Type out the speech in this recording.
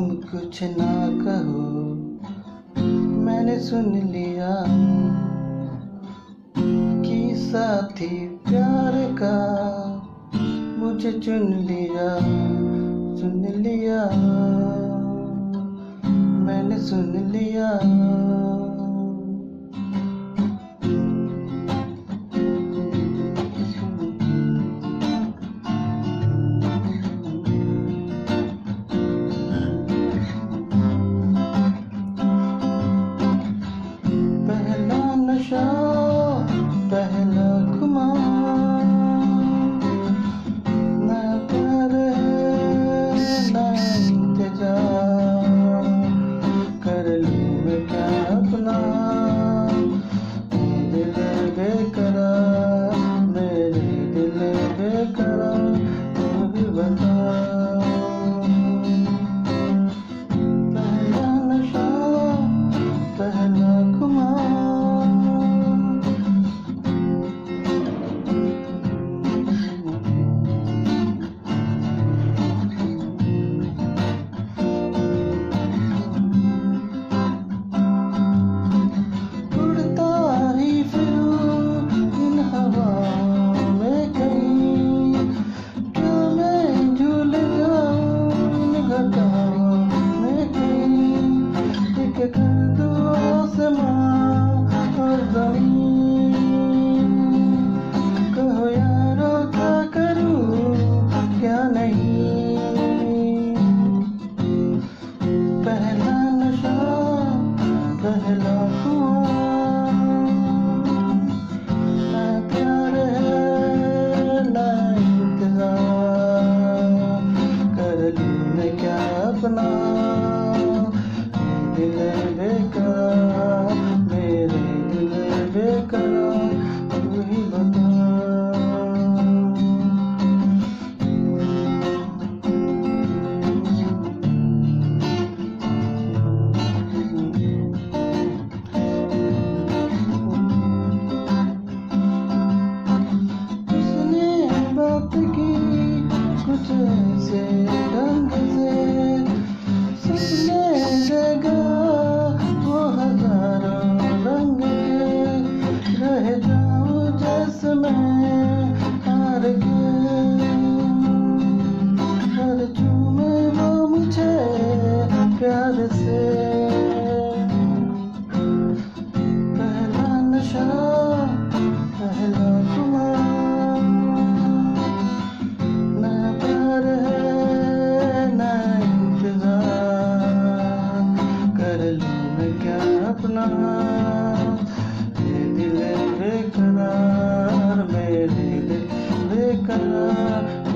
कुछ ना कहो, मैंने सुन लिया कि साथी प्यार का मुझे चुन लिया, मैंने सुन लिया। पहला नशा पहला खुमार, ना प्यार है ना इंतजार, कर लूं मैं क्या अपना दिल बेकरार, मेरे दिल बेकरार, तू भी बता। पहला नशा पहला खुमार, कहो यारो क्या करूं क्या नहीं। पहला नशा पहला खुमार, ना प्यार है ना इंतजार, कर लूं मैं क्या अपना दिल बेकरार, मेरे दिल बेकरार, तू ही बता। उसने बात की कुछ ऐसे ढंग से, सपने जगा वो हजारों रंग के, रह जाऊं जैसे मैं हार के, हर चूमे वो मुझे प्यार से। पहला नशा पहला खुमार, ना प्यार है ना इंतजार, कर लूं मैं क्या अपना ये दिल बेकरार, मेरे दिल बेकरार,